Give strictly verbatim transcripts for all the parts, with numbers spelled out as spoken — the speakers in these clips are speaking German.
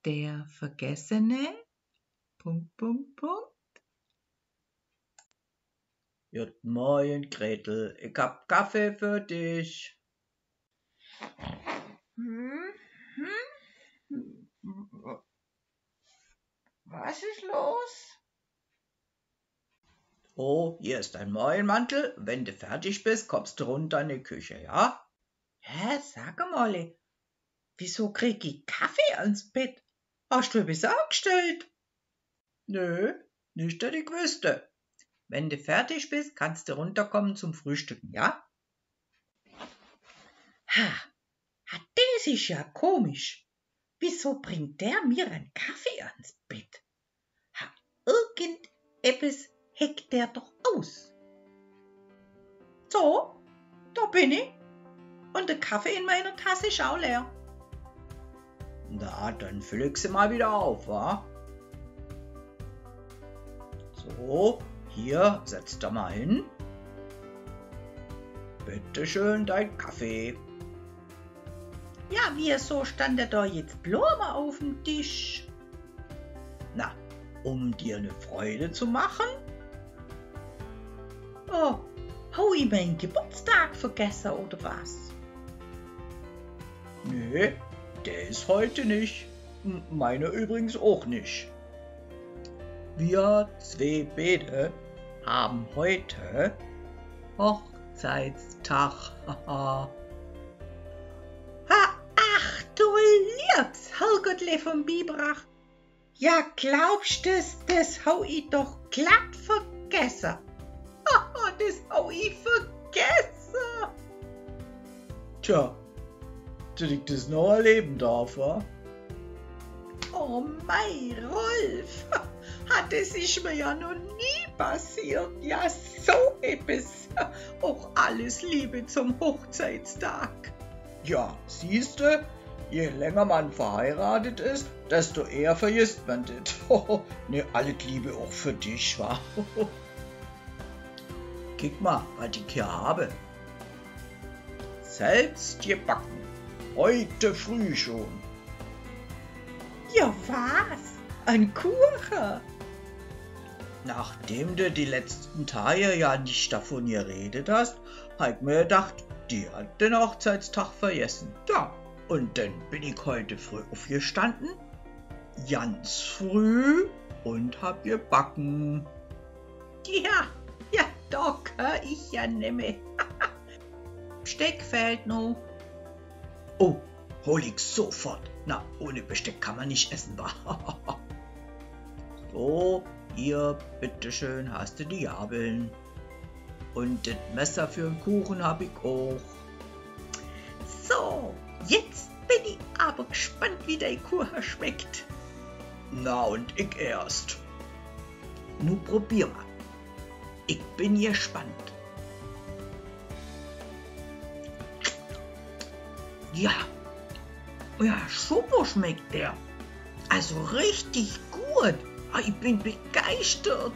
Der Vergessene? Punkt, Punkt, Punkt. Guten Morgen, Gretel. Ich hab Kaffee für dich. Hm? Hm? Was ist los? Oh, hier ist dein Morgenmantel. Wenn du fertig bist, kommst du runter in die Küche, ja? Hä, sag mal, wieso krieg ich Kaffee ans Bett? Hast du etwas angestellt? Nö, nicht, dass ich wüsste. Wenn du fertig bist, kannst du runterkommen zum Frühstücken, ja? Ha, ha, das ist ja komisch. Wieso bringt der mir einen Kaffee ans Bett? Ha, irgendetwas heckt der doch aus. So, da bin ich. Und der Kaffee in meiner Tasse ist auch leer. Na, dann füll ich sie mal wieder auf, wa? So, hier, setz da mal hin. Bitte schön dein Kaffee. Ja, wieso stand der da jetzt Blumen auf dem Tisch? Na, um dir eine Freude zu machen? Oh, hab ich meinen Geburtstag vergessen oder was? Nee, der ist heute nicht. M- Meine übrigens auch nicht. Wir zwei Bede haben heute Hochzeitstag. Haha. Ha, ach du liebes Herrgottle vom Biberach. Ja, glaubst du, das, das hab ich doch glatt vergessen. Haha, das hab ich vergessen. Tja, dass ich das noch erleben darf, wa? Oh mei, Rolf, ha, das ist mir ja noch nie passiert. Ja, so etwas. Auch alles Liebe zum Hochzeitstag. Ja, siehste, je länger man verheiratet ist, desto eher vergisst man das. Ne, alles Liebe auch für dich, wa? Guck mal, was ich hier habe. Selbst gebacken. Heute früh schon. Ja, was? Ein Kuchen? Nachdem du die letzten Tage ja nicht davon geredet hast, hab ich mir gedacht, die hat den Hochzeitstag vergessen. Ja, und dann bin ich heute früh aufgestanden, ganz früh, und hab gebacken. Ja, ja, da kann ich ja nimmer. Besteck fehlt noch. Oh, hol ich sofort. Na, ohne Besteck kann man nicht essen, wa? So, hier, bitteschön, hast du die Gabeln. Und das Messer für den Kuchen hab ich auch. So, jetzt bin ich aber gespannt, wie der Kuchen schmeckt. Na, und ich erst. Nu probier mal. Ich bin gespannt. Ja, ja, super schmeckt der. Also richtig gut. Ich bin begeistert.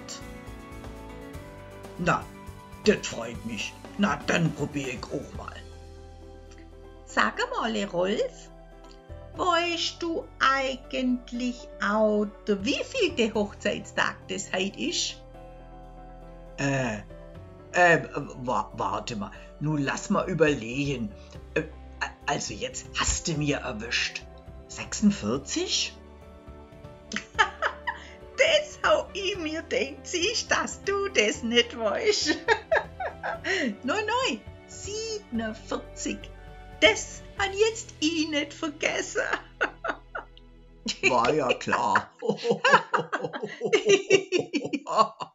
Na, das freut mich. Na, dann probier ich auch mal. Sag mal, Rolf, weißt du eigentlich auch, der wievielte Hochzeitstag das heute ist? Äh, äh, wa warte mal. Nun lass mal überlegen. Äh, also jetzt hast du mir erwischt. sechsundvierzig? Das hab ich mir gedacht, siehst, dass du das nicht weißt. Nein, nein, siebenundvierzig. Das hat jetzt ich nicht vergessen. War ja klar.